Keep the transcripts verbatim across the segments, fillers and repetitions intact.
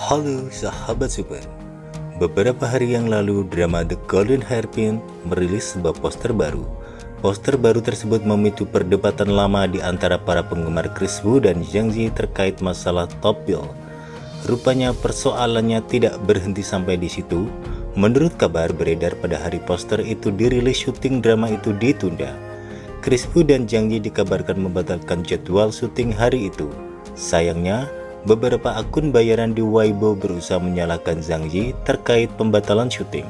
Halo sahabat super, beberapa hari yang lalu drama The Golden Hairpin merilis sebuah poster baru. Poster baru tersebut memicu perdebatan lama di antara para penggemar Kris Wu dan Zhang Ziyi terkait masalah top bill. Rupanya persoalannya tidak berhenti sampai di situ. Menurut kabar beredar pada hari poster itu dirilis, syuting drama itu ditunda. Kris Wu dan Zhang Ziyi dikabarkan membatalkan jadwal syuting hari itu. Sayangnya, beberapa akun bayaran di Weibo berusaha menyalahkan Zhang Ziyi terkait pembatalan syuting.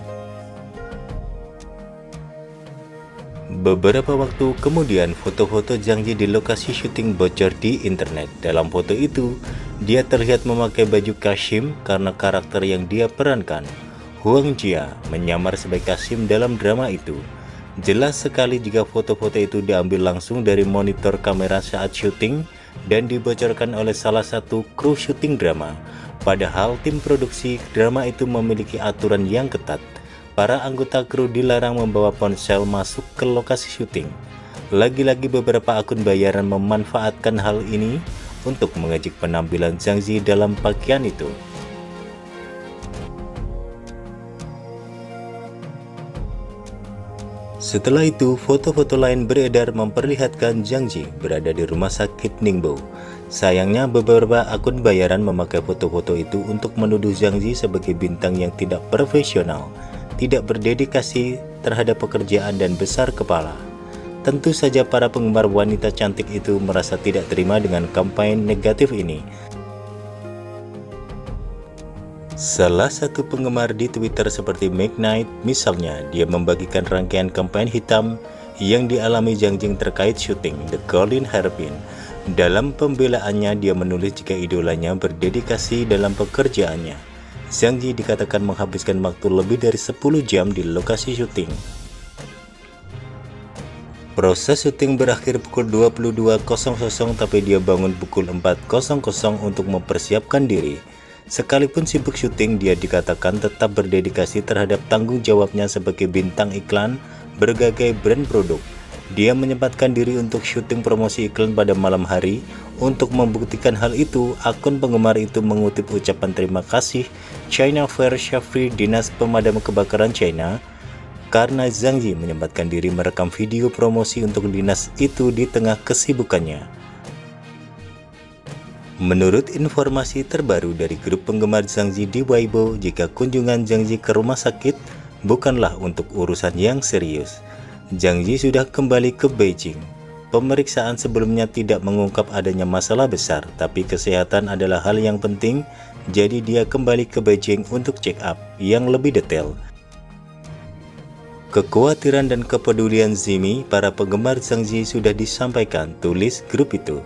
Beberapa waktu kemudian, foto-foto Zhang Ziyi di lokasi syuting bocor di internet. Dalam foto itu, dia terlihat memakai baju Kasim karena karakter yang dia perankan, Huang Jia, menyamar sebagai Kasim dalam drama itu. Jelas sekali jika foto-foto itu diambil langsung dari monitor kamera saat syuting dan dibocorkan oleh salah satu kru syuting drama. Padahal tim produksi drama itu memiliki aturan yang ketat. Para anggota kru dilarang membawa ponsel masuk ke lokasi syuting. Lagi-lagi beberapa akun bayaran memanfaatkan hal ini untuk mengejek penampilan Zhang Ziyi dalam pakaian itu. Setelah itu, foto-foto lain beredar memperlihatkan Zhang Ziyi berada di rumah sakit Ningbo. Sayangnya, beberapa akun bayaran memakai foto-foto itu untuk menuduh Zhang Ziyi sebagai bintang yang tidak profesional, tidak berdedikasi terhadap pekerjaan dan besar kepala. Tentu saja para penggemar wanita cantik itu merasa tidak terima dengan kampanye negatif ini. Salah satu penggemar di Twitter seperti McKnight misalnya, dia membagikan rangkaian kampanye hitam yang dialami Zhang Ziyi terkait syuting The Golden Hairpin. Dalam pembelaannya, dia menulis jika idolanya berdedikasi dalam pekerjaannya. Zhang Ziyi dikatakan menghabiskan waktu lebih dari sepuluh jam di lokasi syuting. Proses syuting berakhir pukul dua puluh dua nol nol, tapi dia bangun pukul empat nol nol untuk mempersiapkan diri. Sekalipun sibuk syuting, dia dikatakan tetap berdedikasi terhadap tanggung jawabnya sebagai bintang iklan berbagai brand produk. Dia menyempatkan diri untuk syuting promosi iklan pada malam hari. Untuk membuktikan hal itu, akun penggemar itu mengutip ucapan terima kasih China Fire Safety, Dinas Pemadam Kebakaran China, karena Zhang Ziyi menyempatkan diri merekam video promosi untuk dinas itu di tengah kesibukannya. Menurut informasi terbaru dari grup penggemar Zhang Ziyi di Weibo, jika kunjungan Zhang Ziyi ke rumah sakit bukanlah untuk urusan yang serius. Zhang Ziyi sudah kembali ke Beijing. Pemeriksaan sebelumnya tidak mengungkap adanya masalah besar, tapi kesehatan adalah hal yang penting, jadi dia kembali ke Beijing untuk check up yang lebih detail. Kekhawatiran dan kepedulian Zimi para penggemar Zhang Ziyi sudah disampaikan, tulis grup itu.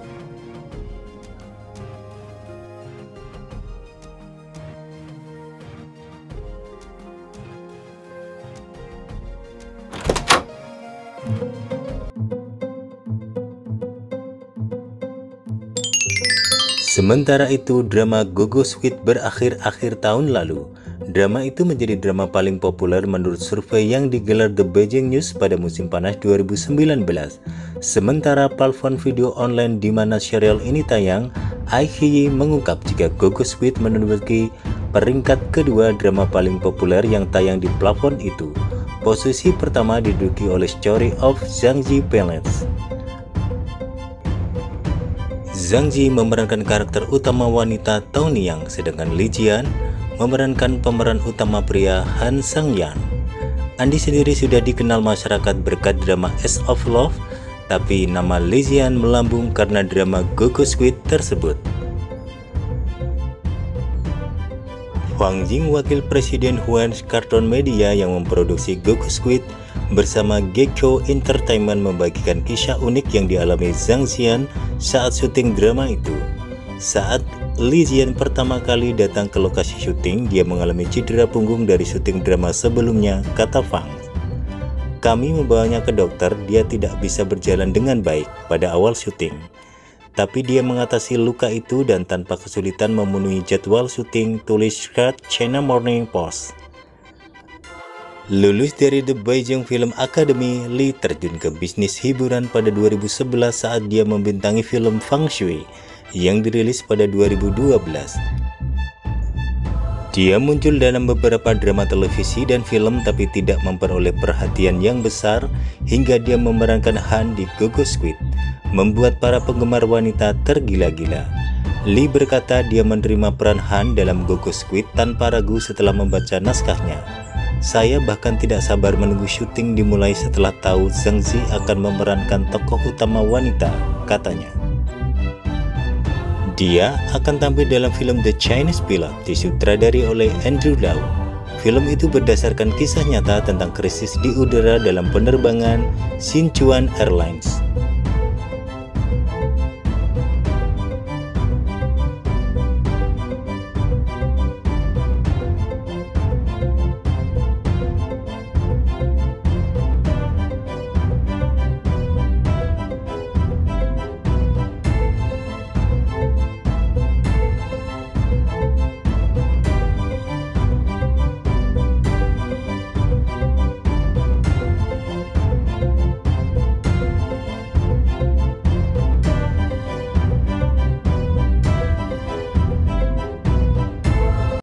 Sementara itu, drama Go Go Sweet berakhir akhir tahun lalu. Drama itu menjadi drama paling populer menurut survei yang digelar The Beijing News pada musim panas dua ribu sembilan belas. Sementara platform video online di mana serial ini tayang, iQIYI mengungkap jika Go Go Sweet menduduki peringkat kedua drama paling populer yang tayang di platform itu. Posisi pertama diduduki oleh Story of Zhang Ziyi Palace. Zhang Ziyi memerankan karakter utama wanita Tony Yang, sedangkan Li Jian memerankan pemeran utama pria Han Sang-yan. Andi sendiri sudah dikenal masyarakat berkat drama Ace of Love, tapi nama Li Jian melambung karena drama Go Go Sweet tersebut. Huang Jing, wakil presiden Huan Cartoon Media yang memproduksi Go Go Sweet, bersama Gekko Entertainment membagikan kisah unik yang dialami Zhang Ziyi saat syuting drama itu. Saat Li Jian pertama kali datang ke lokasi syuting, dia mengalami cedera punggung dari syuting drama sebelumnya, kata Fang. Kami membawanya ke dokter, dia tidak bisa berjalan dengan baik pada awal syuting. Tapi dia mengatasi luka itu dan tanpa kesulitan memenuhi jadwal syuting, tulis China Morning Post. Lulus dari The Beijing Film Academy, Li terjun ke bisnis hiburan pada dua ribu sebelas saat dia membintangi film Feng Shui yang dirilis pada dua ribu dua belas. Dia muncul dalam beberapa drama televisi dan film tapi tidak memperoleh perhatian yang besar hingga dia memerankan Han di Go Go Squid, membuat para penggemar wanita tergila-gila. Lee berkata dia menerima peran Han dalam Go Go Squid tanpa ragu setelah membaca naskahnya. Saya bahkan tidak sabar menunggu syuting dimulai setelah tahu Zhang Zi akan memerankan tokoh utama wanita, katanya. Dia akan tampil dalam film The Chinese Pilot disutradari oleh Andrew Lau. Film itu berdasarkan kisah nyata tentang krisis di udara dalam penerbangan Sichuan Airlines.